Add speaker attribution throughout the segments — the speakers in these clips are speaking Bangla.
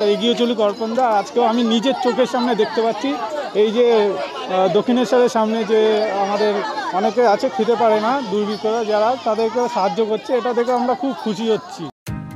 Speaker 1: এগিয়ে চলুক অর্পণদা। আজকেও আমি নিজের চোখের সামনে দেখতে পাচ্ছি এই যে দক্ষিণেশ্বরের সামনে যে আমাদের অনেকে আছে খেতে পারে না দুর্বৃত্তরা, যারা তাদেরকে সাহায্য করছে, এটা দেখে আমরা খুব খুশি হচ্ছি।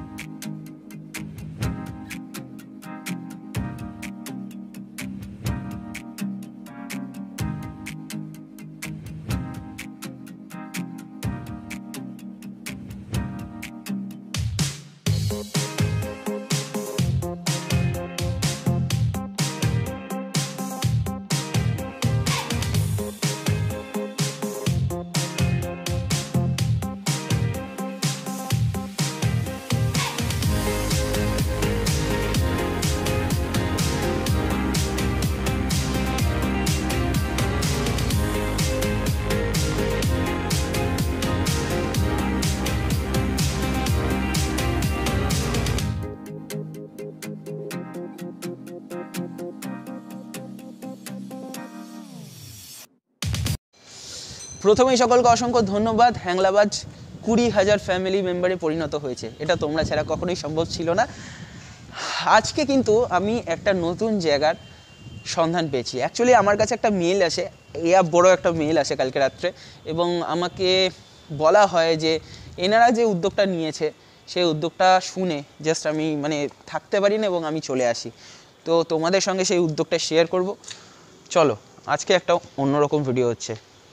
Speaker 2: প্রথমেই সকলকে অসংখ্য ধন্যবাদ। হ্যাংলাবাজ 20,000 ফ্যামিলি মেম্বারে পরিণত হয়েছে, এটা তোমরা ছাড়া কখনোই সম্ভব ছিল না। আজকে কিন্তু আমি একটা নতুন জায়গার সন্ধান পেয়েছি। অ্যাকচুয়ালি আমার কাছে একটা মেল আসে, বড় একটা মেল আসে কালকে রাত্রে, এবং আমাকে বলা হয় যে এনারা যে উদ্যোগটা নিয়েছে সেই উদ্যোগটা শুনে জাস্ট আমি থাকতে পারি না এবং আমি চলে আসি। তো তোমাদের সঙ্গে সেই উদ্যোগটা শেয়ার করব। চলো, আজকে একটা অন্যরকম ভিডিও হচ্ছে।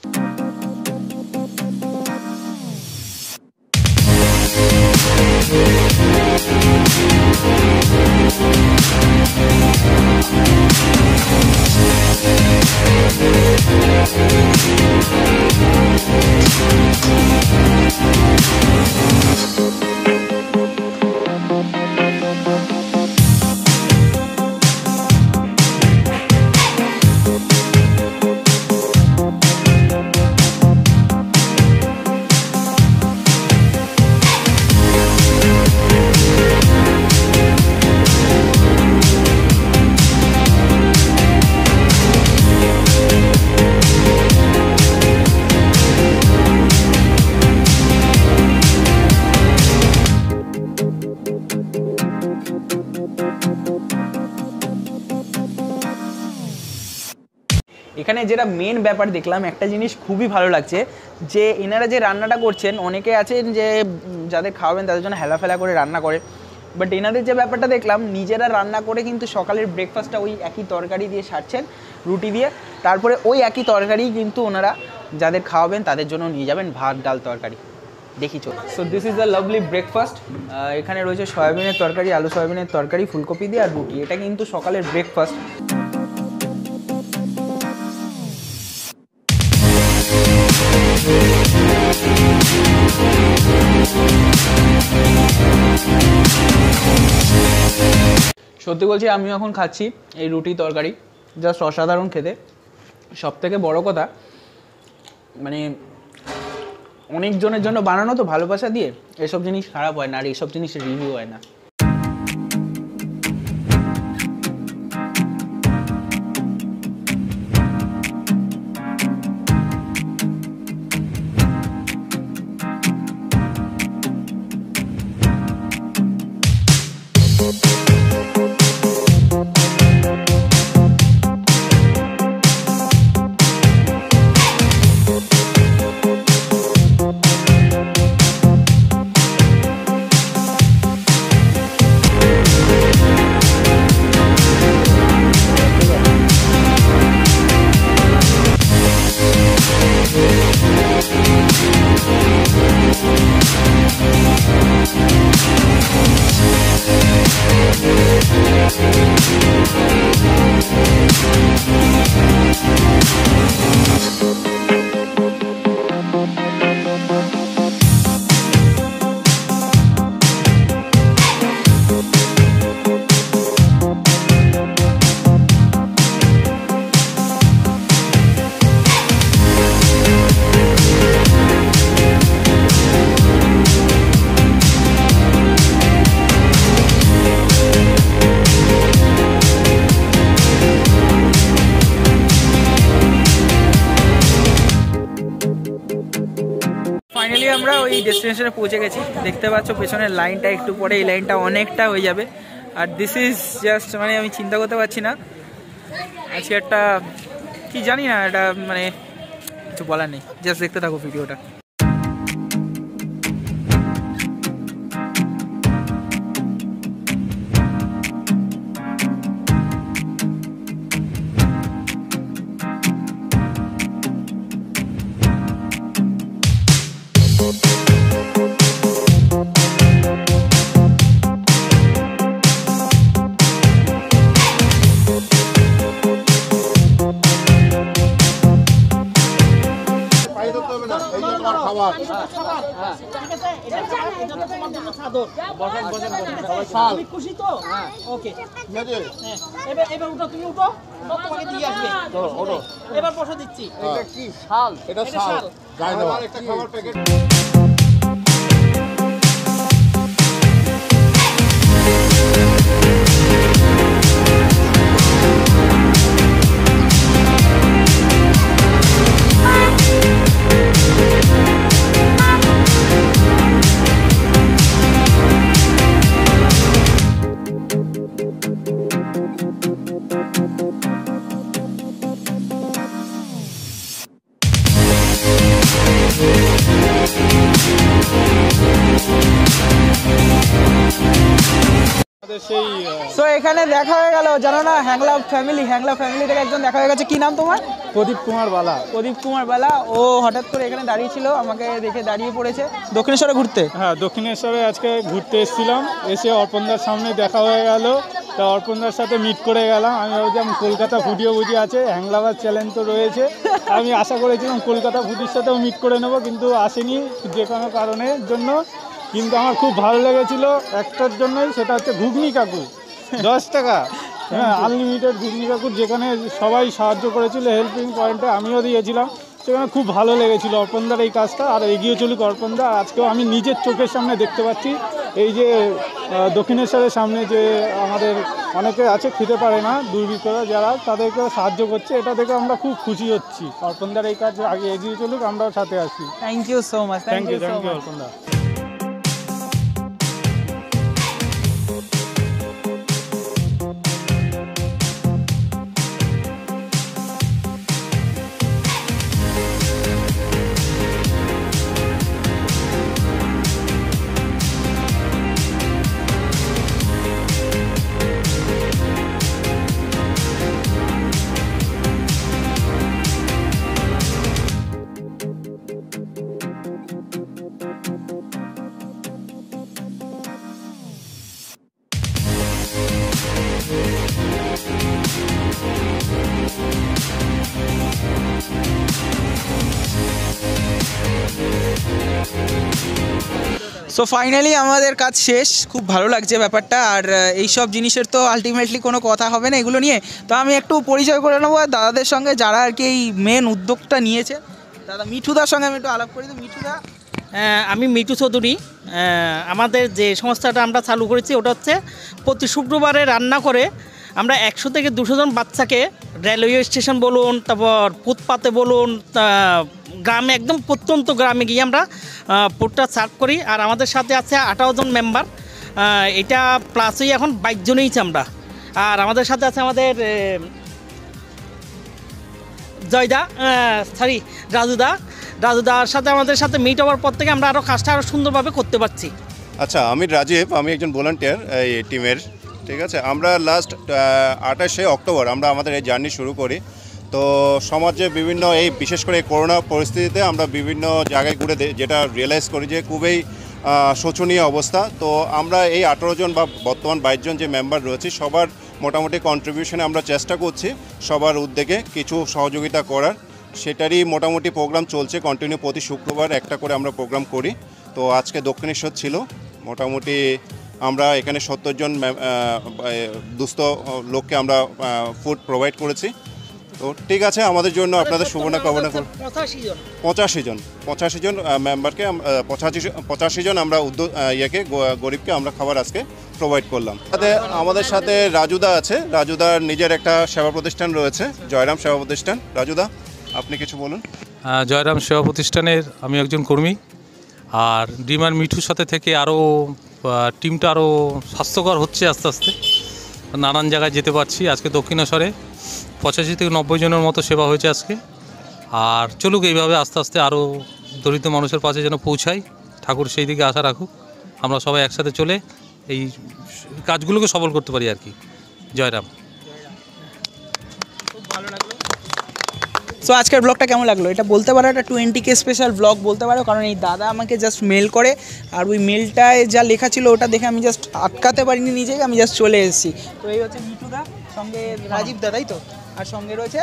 Speaker 2: এখানে যেটা মেন ব্যাপার দেখলাম, একটা জিনিস খুবই ভালো লাগছে যে এনারা যে রান্নাটা করছেন, অনেকে আছেন যে যাদের খাওয়াবেন তাদের জন্য হেলাফেলা করে রান্না করে, বাট এনাদের যে ব্যাপারটা দেখলাম নিজেরা রান্না করে কিন্তু সকালের ব্রেকফাস্টটা ওই একই তরকারি দিয়ে সারছেন, রুটি দিয়ে, তারপরে ওই একই তরকারি কিন্তু ওনারা যাদের খাওয়াবেন তাদের জন্য নিয়ে যাবেন, ভাত ডাল তরকারি। দেখি চল। So this is the lovely breakfast. এখানে রয়েছে সয়াবিনের তরকারি, আলু সয়াবিনের তরকারি, ফুলকপি দিয়ে আর রুটি। এটা কিন্তু সকালের ব্রেকফাস্ট। সত্যি বলছি, আমি এখন খাচ্ছি এই রুটি তরকারি, জাস্ট অসাধারণ খেতে। সবথেকে বড় কথা, অনেকজনের জন্য বানানো তো ভালোবাসা দিয়ে, এসব জিনিস খারাপ হয় না, আর এইসব জিনিস রিভিউ হয় না। ফাইনালি আমরা ওই ডেস্টিনেশনে পৌঁছে গেছি। দেখতে পাচ্ছ পেছনের লাইনটা, একটু পরে এই লাইনটা অনেকটা হয়ে যাবে।
Speaker 3: আর দিস ইজ জাস্ট মানে আমি চিন্তা করতে পারছি না আজকে একটা কি জানি না, এটা মানে কিছু বলার নেই, জাস্ট দেখতে থাকো ভিডিওটা।
Speaker 4: এবার বসা দিচ্ছি। এটা কি শাল? এটা শাল। গায়ে দেওয়া একটা খাবার প্যাকেট।
Speaker 1: সেই
Speaker 2: সো এখানে দেখা হয়ে গেল, জানো না, হ্যাংলা ফ্যামিলি থেকে একজন দেখা হয়ে গেছে। কি নাম তোমার?
Speaker 1: প্রদীপ কুমার বালা।
Speaker 2: প্রদীপ কুমার বালা। ও হঠাৎ করে এখানে দাঁড়িয়ে ছিল, আমাকে দেখে দাঁড়িয়ে পড়েছে। দক্ষিণেশ্বরে ঘুরতে?
Speaker 1: হ্যাঁ, দক্ষিণেশ্বরে আজকে ঘুরতে এসেছিলাম, এসে অর্পণদার সামনে দেখা হয়ে গেল। তা অর্পণদার সাথে মিট করে গেলাম। আমি ভাবছিলাম কলকাতা ফুডিও বুঝি আছে, হ্যাংলাবাদ চ্যালেঞ্জ তো রয়েছে, আমি আশা করেছিলাম কলকাতা ফুডির সাথেও মিট করে নেবো, কিন্তু আসেনি যে কোনো কারণের জন্য। কিন্তু আমার খুব ভালো লেগেছিলো একটার জন্যই, সেটা হচ্ছে ঘুগনি কাকু, 10 টাকা। হ্যাঁ, আনলিমিটেড ঘুগনি কাকুর, যেখানে সবাই সাহায্য করেছিল, হেল্পিং পয়েন্টে আমিও দিয়েছিলাম, সেখানে খুব ভালো লেগেছিলো অর্পণদার এই কাজটা। আর এগিয়ে চলুক অর্পণদা। আজকেও আমি নিজের চোখের সামনে দেখতে পাচ্ছি এই যে দক্ষিণেশ্বরের সামনে যে আমাদের অনেকে আছে খেতে পারে না, দুর্বৃত্তরা যারা, তাদেরকে সাহায্য করছে, এটা দেখে আমরা খুব খুশি হচ্ছি। অর্পণদার এই কাজ আগে এগিয়ে চলুক, আমরাও সাথে আসি।
Speaker 2: Thank you so much.
Speaker 1: Thank you অর্পণদা।
Speaker 2: সো ফাইনালি আমাদের কাজ শেষ, খুব ভালো লাগছে ব্যাপারটা। আর এই সব জিনিসের তো আলটিমেটলি কোনো কথা হবে না এগুলো নিয়ে। তো আমি একটু পরিচয় করে নেবো দাদাদের সঙ্গে, যারা আর কি এই মেন উদ্যোগটা নিয়েছে। দাদা মিঠুদার সঙ্গে আমি একটু আলাপ করি। তো মিঠুদা?
Speaker 3: আমি মিঠু চৌধুরী। আমাদের যে সংস্থাটা আমরা চালু করেছি ওটা হচ্ছে প্রতি শুক্রবারে রান্না করে আমরা 100 থেকে 200 জন বাচ্চাকে রেলওয়ে স্টেশন বলুন, তারপর ফুটপাতে বলুন, গ্রামে, একদম প্রত্যন্ত গ্রামে গিয়ে আমরা ফুডটা সার্ভ করি। আর আমাদের সাথে আছে 18 জন মেম্বার, এটা প্লাসই এখন 22 জনেইছি আমরা। আর আমাদের সাথে আছে আমাদের রাজুদার সাথে আমাদের সাথে মিট হওয়ার পর থেকে আমরা আরও কাজটা আরও সুন্দরভাবে করতে পারছি।
Speaker 4: আচ্ছা, আমি রাজীব, আমি একজন ভলান্টিয়ার এই টিমের। ঠিক আছে, আমরা লাস্ট 28শে অক্টোবর আমরা আমাদের এই জার্নি শুরু করি। তো সমাজে বিভিন্ন এই বিশেষ করে করোনা পরিস্থিতিতে আমরা বিভিন্ন জায়গায় ঘুরে যেটা রিয়েলাইজ করি যে খুবই শোচনীয় অবস্থা। তো আমরা এই 18 জন বা বর্তমান 22 জন যে মেম্বার রয়েছে সবার মোটামুটি কন্ট্রিবিউশনে আমরা চেষ্টা করছি সবার উদ্যোগে কিছু সহযোগিতা করার। সেটারই মোটামুটি প্রোগ্রাম চলছে কন্টিনিউ, প্রতি শুক্রবার একটা করে আমরা প্রোগ্রাম করি। তো আজকে দক্ষিণেশ্বর ছিল, মোটামুটি আমরা এখানে 70 জন দুস্থ লোককে আমরা ফুড প্রোভাইড করেছি। তো ঠিক আছে, আমাদের জন্য আপনাদের শুভনা কামনা করব। 85 জন মেম্বারকে 85 জন আমরা গরিবকে আমরা খাবার আজকে প্রোভাইড করলাম। আমাদের সাথে রাজুদা আছে, রাজুদার নিজের একটা সেবা প্রতিষ্ঠান রয়েছে, জয়রাম সেবা প্রতিষ্ঠান। রাজুদা, আপনি কিছু বলুন।
Speaker 5: জয়রাম সেবা প্রতিষ্ঠানের আমি একজন কর্মী। আর ডিমার মিঠুর সাথে থেকে আরও টিমটা আরও স্বাস্থ্যকর হচ্ছে আস্তে আস্তে, নানান জায়গায় যেতে পারছি। আজকে দক্ষিণেশ্বরে 85 থেকে 90 জনের মতো সেবা হয়েছে আজকে। আর চলুক এইভাবে আস্তে আস্তে আরও দরিদ্র মানুষের পাশে যেন পৌঁছাই, ঠাকুর সেই দিকে আশা রাখুক, আমরা সবাই একসাথে চলে এই কাজগুলোকে সফল করতে পারি আর কি। জয়রাম।
Speaker 2: সো আজকের ব্লগটা কেমন লাগলো এটা বলতে পারো, একটা 20K স্পেশাল ব্লগ বলতে পারো, কারণ এই দাদা আমাকে জাস্ট মেল করে আর ওই মেলটায় যা লেখা ছিল ওটা দেখে আমি জাস্ট আটকাতে পারিনি নিজেকে, আমি জাস্ট চলে এসেছি। তো এই হচ্ছে মিঠুদা, সঙ্গে রাজীব দা, তাই তো, আর সঙ্গে রয়েছে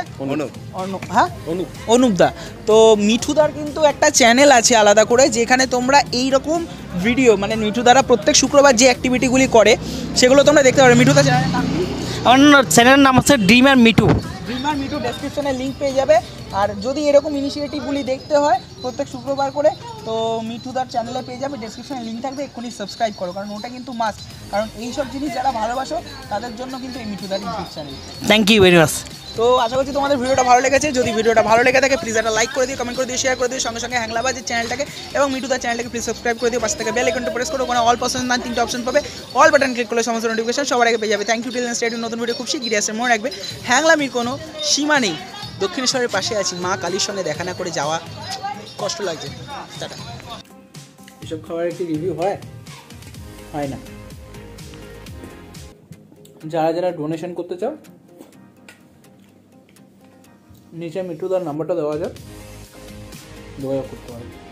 Speaker 2: অনুপ দা। তো মিঠুদার কিন্তু একটা চ্যানেল আছে আলাদা করে, যেখানে তোমরা এই রকম ভিডিও মানে মিঠুদারা প্রত্যেক শুক্রবার যে অ্যাক্টিভিটিগুলি করে সেগুলো তোমরা দেখতে পারো। মিঠুদা চ্যানেলের নাম কি?
Speaker 3: আমার চ্যানেলের নাম হচ্ছে ড্রিমার মিঠু।
Speaker 2: ড্রিমার মিঠু ডেসক্রিপশনে লিঙ্ক পেয়ে যাবে। আর যদি এরকম ইনিশিয়েটিভগুলি দেখতে হয় প্রত্যেক শুক্রবার করে, তো মিঠুদার চ্যানেলে পেয়ে যাবে, ডেসক্রিপশনে লিঙ্ক থাকবে, এক্ষুনি সাবস্ক্রাইব করো, কারণ ওটা কিন্তু মাস্ট, কারণ এইসব জিনিস যারা ভালোবাসো তাদের জন্য কিন্তু এই মিঠুদার YouTube channel.
Speaker 3: Thank you very much.
Speaker 2: তো আশা করছি তোমাদের ভিডিওটা ভালো লেগেছে। যদি ভিডিওটা ভালো লেগে থাকে প্লিজ একটা লাইক করে দিও, কমেন্ট করে দিও, শেয়ার করে দিও, সঙ্গে সঙ্গে হ্যাংলাবাজের চ্যানেলটাকে এবং মিঠুদার চ্যানেলটাকে প্লিজ সাবস্ক্রাইব করে দিও, পাশে থেকে বেল আইকনটা প্রেস করো, ওখানে অল পছন্দ না 3টে অপশন পাবে, অল বাটন ক্লিক করলে সমস্ত নোটিফিকেশন সবার আগে পেয়ে যাবে। Thank you till next video, নতুন ভিডিও খুব শিগগিরই আসছে। মনে রাখবে হ্যাংলামির কোনো সীমা নেই, দক্ষিণেশ্বরের পাশে আছি, মা কালীর সঙ্গে দেখা না করে যাওয়া কষ্ট লাগছে। টাটা। এসব খাবারের কি রিভিউ হয় না? যারা যারা ডোনেশন করতে চাও নিচে মিঠুদার নাম্বারটা দেওয়া যাক, যোগাযোগ করতে পারো।